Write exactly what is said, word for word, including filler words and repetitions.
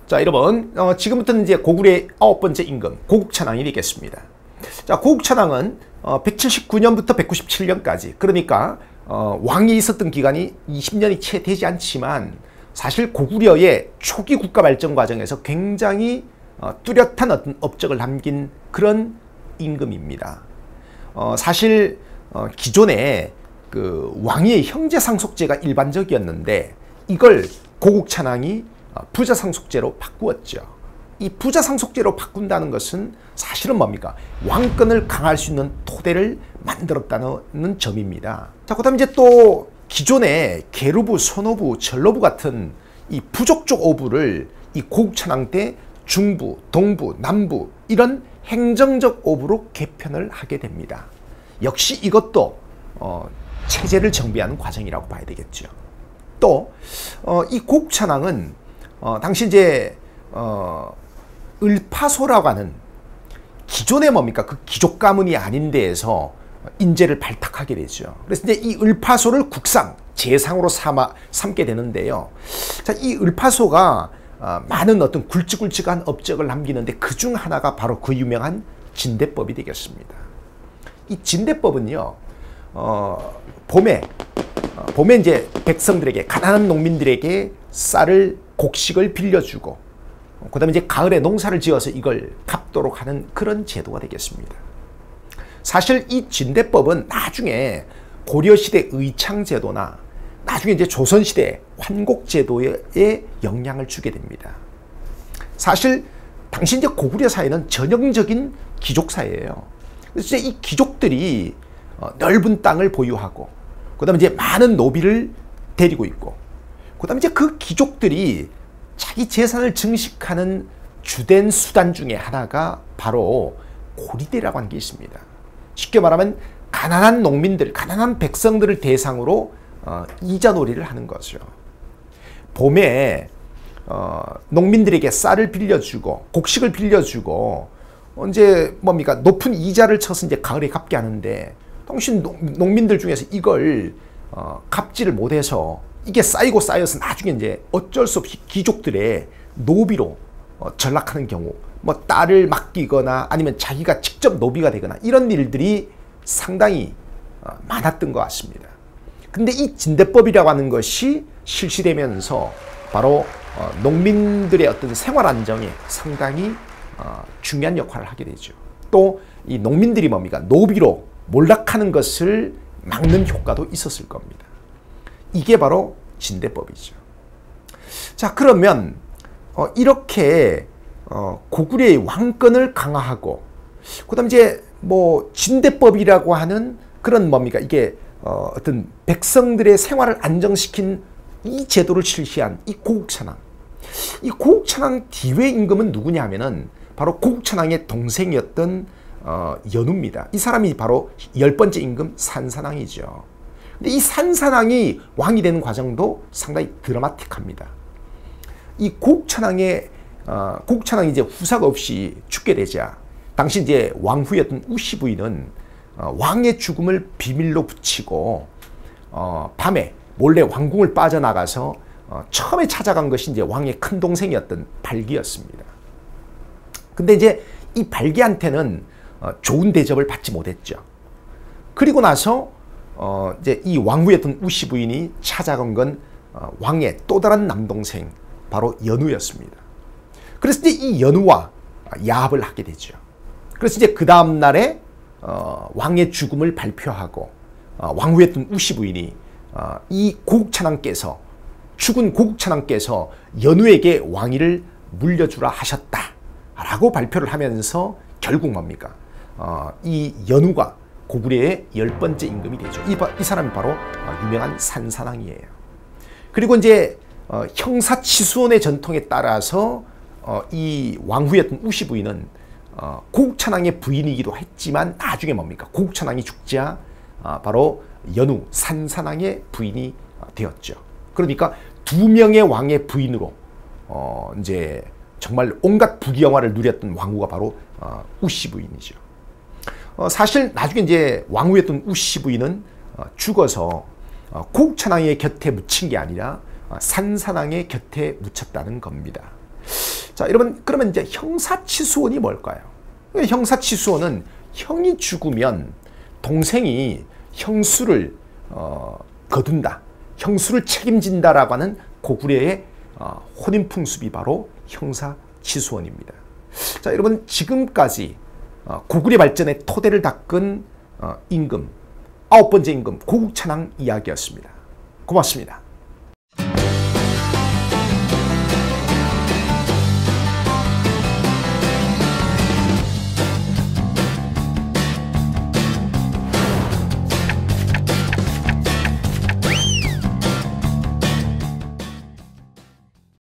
자, 여러분, 어, 지금부터는 이제 고구려의 아홉 번째 임금 고국천왕이 되겠습니다. 자, 고국천왕은 어, 백칠십구 년부터 백구십칠 년까지, 그러니까 어, 왕이 있었던 기간이 이십 년이 채 되지 않지만 사실 고구려의 초기 국가 발전 과정에서 굉장히 어, 뚜렷한 어떤 업적을 남긴 그런 임금입니다. 어, 사실 어, 기존에 그 왕위의 형제 상속제가 일반적이었는데 이걸 고국천왕이 부자 상속제로 바꾸었죠. 이 부자 상속제로 바꾼다는 것은 사실은 뭡니까? 왕권을 강화할 수 있는 토대를 만들었다는 점입니다. 자, 그다음 이제 또 기존의 계루부, 선호부, 전로부 같은 이 부족적 오부를 이 고국천왕 때 중부, 동부, 남부 이런 행정적 오부로 개편을 하게 됩니다. 역시 이것도 어, 체제를 정비하는 과정이라고 봐야 되겠죠. 또 어, 이 고국천왕은 어, 당시 이제 어, 을파소라고 하는 기존의 뭡니까? 그 귀족 가문이 아닌 데에서 인재를 발탁하게 되죠. 그래서 이제 이 을파소를 국상, 재상으로 삼아, 삼게 되는데요. 자, 이 을파소가 어, 많은 어떤 굵직굵직한 업적을 남기는데 그중 하나가 바로 그 유명한 진대법이 되겠습니다. 이 진대법은요, 어, 봄에, 어, 봄에 이제 백성들에게, 가난한 농민들에게 쌀을, 곡식을 빌려주고, 그 다음에 이제 가을에 농사를 지어서 이걸 갚도록 하는 그런 제도가 되겠습니다. 사실 이 진대법은 나중에 고려시대 의창제도나 나중에 이제 조선시대 환곡제도에 영향을 주게 됩니다. 사실 당시 이제 고구려 사회는 전형적인 귀족사회예요. 그래서 이제 이 귀족들이 넓은 땅을 보유하고, 그 다음에 이제 많은 노비를 데리고 있고, 그 다음에 이제 그 귀족들이 자기 재산을 증식하는 주된 수단 중에 하나가 바로 고리대라고 하는 게 있습니다. 쉽게 말하면 가난한 농민들, 가난한 백성들을 대상으로 어, 이자놀이를 하는 거죠. 봄에 어, 농민들에게 쌀을 빌려주고 곡식을 빌려주고 이제 뭡니까 높은 이자를 쳐서 이제 가을에 갚게 하는데, 당신 농민들 중에서 이걸 어, 갚지를 못해서 이게 쌓이고 쌓여서 나중에 이제 어쩔 수 없이 귀족들의 노비로 어, 전락하는 경우, 뭐 딸을 맡기거나 아니면 자기가 직접 노비가 되거나 이런 일들이 상당히 어, 많았던 것 같습니다. 근데 이 진대법이라고 하는 것이 실시되면서 바로 어, 농민들의 어떤 생활 안정에 상당히 어, 중요한 역할을 하게 되죠. 또 이 농민들이 뭡니까? 노비로 몰락하는 것을 막는 효과도 있었을 겁니다. 이게 바로 진대법이죠. 자, 그러면 어, 이렇게 어, 고구려의 왕권을 강화하고, 그다음 이제 뭐 진대법이라고 하는 그런 뭡니까 이게 어, 어떤 백성들의 생활을 안정시킨 이 제도를 실시한 이 고국천왕. 이 고국천왕 뒤의 임금은 누구냐 하면은 바로 고국천왕의 동생이었던 어, 연우입니다. 이 사람이 바로 열 번째 임금 산산왕이죠. 근데 이 산산왕이 왕이 되는 과정도 상당히 드라마틱합니다. 이 고국천왕의 어, 고국천왕이 이제 후사가 없이 죽게 되자 당시 이제 왕후였던 우씨 부인은 어, 왕의 죽음을 비밀로 붙이고 어, 밤에 몰래 왕궁을 빠져나가서 어, 처음에 찾아간 것이 이제 왕의 큰 동생이었던 발기였습니다. 근데 이제 이 발기한테는 어, 좋은 대접을 받지 못했죠. 그리고 나서 어, 이제 이 왕후였던 우씨 부인이 찾아간 건 어, 왕의 또 다른 남동생 바로 연우였습니다. 그래서 이제 이 연우와 야합을 하게 되죠. 그래서 이제 그 다음 날에 어, 왕의 죽음을 발표하고 어, 왕후였던 우씨 부인이 어, 이 고국천왕께서 죽은 고국천왕께서 연우에게 왕위를 물려주라 하셨다라고 발표를 하면서 결국 뭡니까? 어, 이 연우가 고구려의 열 번째 임금이 되죠. 이, 이 사람이 바로 어, 유명한 산산왕이에요. 그리고 이제 어, 형사치수원의 전통에 따라서 어, 이 왕후였던 우씨 부인은 어, 고국천왕의 부인이기도 했지만 나중에 뭡니까? 고국천왕이 죽자 어, 바로 연우 산산왕의 부인이 어, 되었죠. 그러니까 두 명의 왕의 부인으로 어, 이제 정말 온갖 부귀영화를 누렸던 왕후가 바로 어, 우씨 부인이죠. 어, 사실 나중에 이제 왕후였던 우씨 부인은 어, 죽어서 어, 고국천왕의 곁에 묻힌 게 아니라 어, 산산왕의 곁에 묻혔다는 겁니다. 자, 여러분 그러면 이제 형사치수원이 뭘까요? 형사치수원은 형이 죽으면 동생이 형수를 어, 거둔다, 형수를 책임진다라고 하는 고구려의 어, 혼인풍습이 바로 형사치수원입니다. 자, 여러분 지금까지 어, 고구려 발전의 토대를 닦은 어, 임금, 아홉 번째 임금 고국찬왕 이야기였습니다. 고맙습니다.